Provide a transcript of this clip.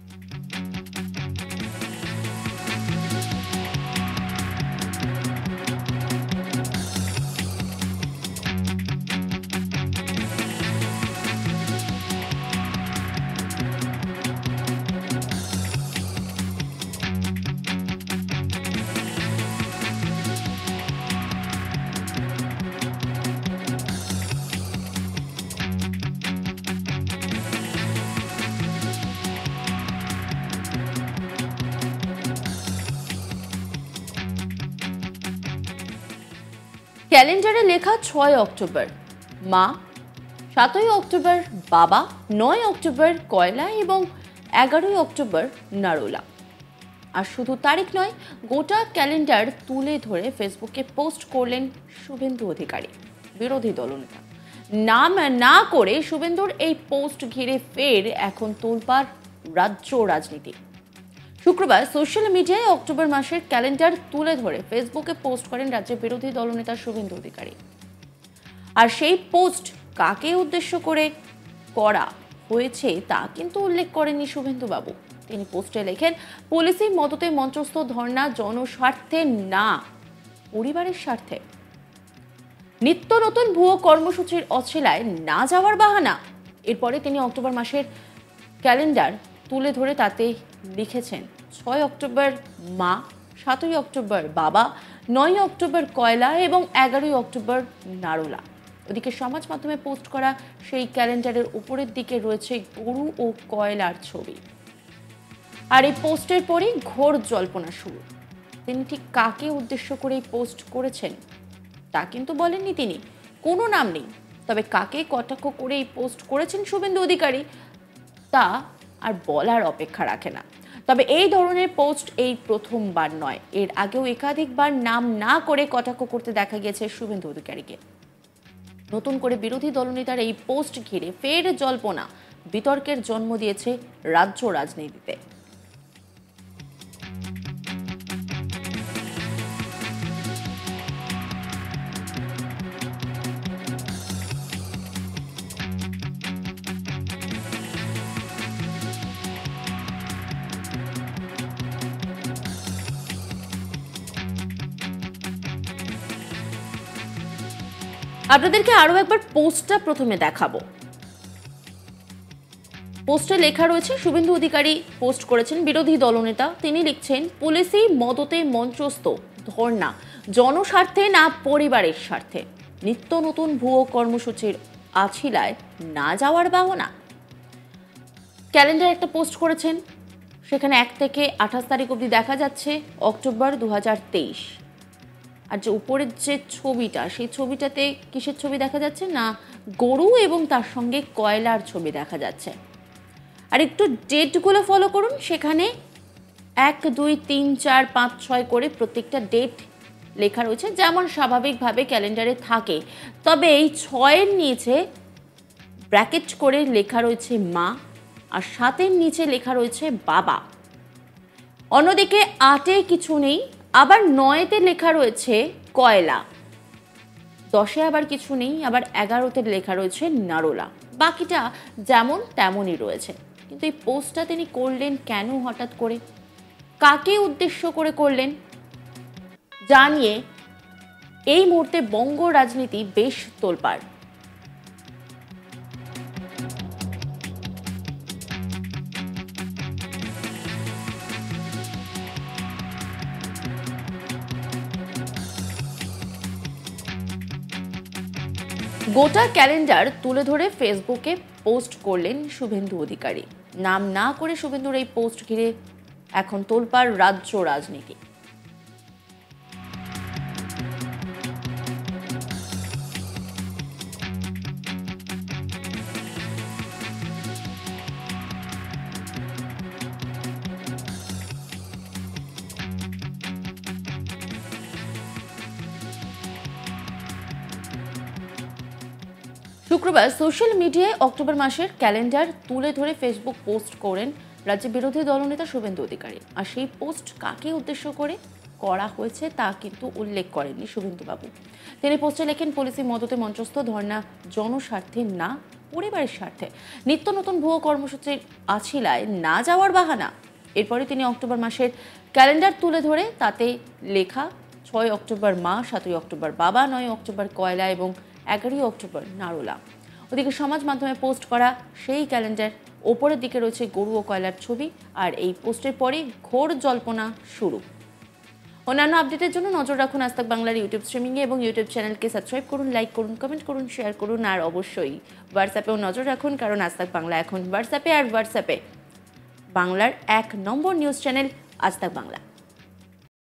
ক্যালেন্ডারে লেখা 6 অক্টোবর মা, 7 অক্টোবর বাবা, 9 অক্টোবর কয়লা এবং 11 অক্টোবর নারোলা। আর শুধু তারিখ নয়, গোটা ক্যালেন্ডার তুলে ধরে ফেসবুকে পোস্ট করলেন শুভেন্দু অধিকারী, বিরোধী দলনেতা। নাম না করে শুভেন্দুর এই পোস্ট ঘিরে ফের এখন তোলপাড় রাজ্য রাজনীতি। শুক্রবার সোশ্যাল মিডিয়ায় অক্টোবর মাসের ক্যালেন্ডার তুলে ধরে ফেসবুকে পোস্ট করেন রাজ্যের বিরোধী দলনেতা শুভেন্দু অধিকারী। আর সেই পোস্ট কাকে উদ্দেশ্য করে করা হয়েছে তা কিন্তু উল্লেখ করেননি শুভেন্দু বাবু। তিনি পোস্টে লেখেন, পুলিশি মদতে মঞ্চস্থ ধর্ণা জনস্বার্থে না, পরিবারের স্বার্থে। নিত্য নতুন ভুয়ো কর্মসূচির অছিলায় না যাওয়ার বাহানা। এরপরে তিনি অক্টোবর মাসের ক্যালেন্ডার তুলে ধরে তাতে লিখেছেন, 6 অক্টোবর মা, 7 অক্টোবর বাবা, 9 অক্টোবর কয়লা এবং 11 অক্টোবর নারোলা। ওদিকে সমাজ মাধ্যমে পোস্ট করা সেই ক্যালেন্ডারের উপরের দিকে রয়েছে গরু ও কয়লার ছবি। আর এই পোস্টের পরেই ঘোর জল্পনা শুরু। তিনি ঠিক কাকে উদ্দেশ্য করে এই পোস্ট করেছেন তা কিন্তু বলেননি তিনি, কোনো নাম নেই। তবে কাকে কটাক্ষ করে এই পোস্ট করেছেন শুভেন্দু অধিকারী তা আর বলার অপেক্ষা রাখে না। তবে এই ধরনের পোস্ট এই প্রথমবার নয়, এর আগেও একাধিকবার নাম না করে কটাক্ষ করতে দেখা গেছে শুভেন্দু অধিকারীকে। নতুন করে বিরোধী দলনেতার এই পোস্ট ঘিরে ফের জল্পনা, বিতর্কের জন্ম দিয়েছে রাজ্য রাজনীতিতে। আপনাদেরকে আরো একবার পোস্টটা প্রথমে দেখাবো। পোস্টে লেখা রয়েছে, শুভেন্দু অধিকারী পোস্ট করেছেন, বিরোধী দলনেতা। তিনি লিখছেন, পুলিশি মদতে মঞ্চস্থ ধর্ণা জনস্বার্থে না পরিবারের স্বার্থে। নিত্য নতুন ভুয়ো কর্মসূচির আছিলায় না যাওয়ার বাহানা। ক্যালেন্ডার একটা পোস্ট করেছেন, সেখানে 1 থেকে 28 তারিখ অবধি দেখা যাচ্ছে অক্টোবর 2023। আর যে উপরের যে ছবিটা, সেই ছবিটাতে কিসের ছবি দেখা যাচ্ছে না, গরু এবং তার সঙ্গে কয়লার ছবি দেখা যাচ্ছে। আর একটু ডেটগুলো ফলো করুন, সেখানে 1, 2, 3, 4, 5, 6 করে প্রত্যেকটা ডেট লেখা রয়েছে, যেমন স্বাভাবিকভাবে ক্যালেন্ডারে থাকে। তবে এই 6-এর নিচে ব্র্যাকেট করে লেখা রয়েছে মা, আর 7-এর নিচে লেখা রয়েছে বাবা। অন্যদিকে 8-এ কিছু নেই, আবার 9-তে লেখা রয়েছে কয়লা, 10-এ আবার কিছু নেই, আবার 11-তে লেখা রয়েছে নারোলা। বাকিটা যেমন তেমনই রয়েছে। কিন্তু এই পোস্টটা তিনি করলেন কেন, হঠাৎ করে কাকে উদ্দেশ্য করে করলেন, জানিয়ে এই মুহূর্তে বঙ্গ রাজনীতি বেশ তোলপাড়। গোটা ক্যালেন্ডার তুলে ধরে ফেসবুকে পোস্ট করলেন শুভেন্দু অধিকারী। নাম না করে শুভেন্দুর এই পোস্ট ঘিরে এখন তোলপাড় রাজ্য রাজনীতি। শুক্রবার সোশ্যাল মিডিয়ায় অক্টোবর মাসের ক্যালেন্ডার তুলে ধরে ফেসবুক পোস্ট করেন রাজ্যের বিরোধী দলনেতা শুভেন্দু অধিকারী। আর সেই পোস্ট কাকে উদ্দেশ্য করে করা হয়েছে তা কিন্তু উল্লেখ করেননি শুভেন্দু বাবু। তিনি পোস্টে লেখেন, পুলিশি মদতে মঞ্চস্থ ধর্ণা জনস্বার্থে না, পরিবারের স্বার্থে নিত্য নতুন ভুয়ো কর্মসূচির আছিলায় না যাওয়ার বাহানা। এরপরে তিনি অক্টোবর মাসের ক্যালেন্ডার তুলে ধরে তাতে লেখা 6 অক্টোবর মা, 7 অক্টোবর বাবা, 9 অক্টোবর কয়লা এবং 11 অক্টোবর নারুলা। ওদিকে সমাজ মাধ্যমে পোস্ট করা সেই ক্যালেন্ডার ওপরের দিকে রয়েছে গরু ও কয়লার ছবি, আর এই পোস্টের পরেই ঘোর জল্পনা শুরু। অন্যান্য আপডেটের জন্য নজর রাখুন আজ তাক বাংলার ইউটিউব স্ট্রিমিংয়ে এবং ইউটিউব চ্যানেলকে সাবস্ক্রাইব করুন, লাইক করুন, কমেন্ট করুন, শেয়ার করুন, আর অবশ্যই হোয়াটসঅ্যাপেও নজর রাখুন, কারণ আজ তাক বাংলা এখন হোয়াটসঅ্যাপে, আর হোয়াটসঅ্যাপে বাংলার 1 নম্বর নিউজ চ্যানেল আজ তাক বাংলা।